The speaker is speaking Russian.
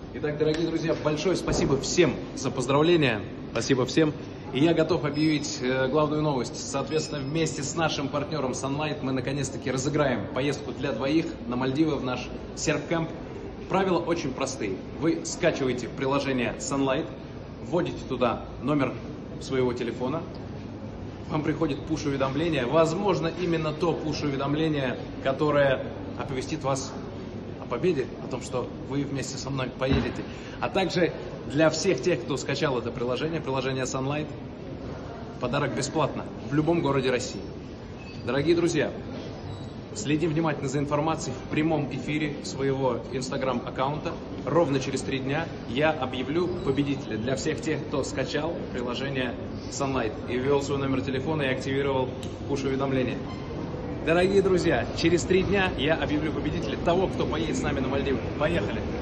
Итак, дорогие друзья, большое спасибо всем за поздравления. Спасибо всем. И я готов объявить главную новость. Соответственно, вместе с нашим партнером Sunlight мы наконец-таки разыграем поездку для двоих на Мальдивы в наш серф-кэмп. Правила очень простые. Вы скачиваете приложение Sunlight, вводите туда номер своего телефона, вам приходит пуш-уведомление, возможно, именно то пуш-уведомление, которое оповестит вас о победе, о том, что вы вместе со мной поедете. А также для всех тех, кто скачал это приложение Sunlight, подарок бесплатно в любом городе России. Дорогие друзья, следим внимательно за информацией в прямом эфире своего Instagram-аккаунта. Ровно через 3 дня я объявлю победителя для всех тех, кто скачал приложение Sunlight и ввел свой номер телефона и активировал пуш-уведомления. Дорогие друзья, через 3 дня я объявлю победителя того, кто поедет с нами на Мальдивы. Поехали!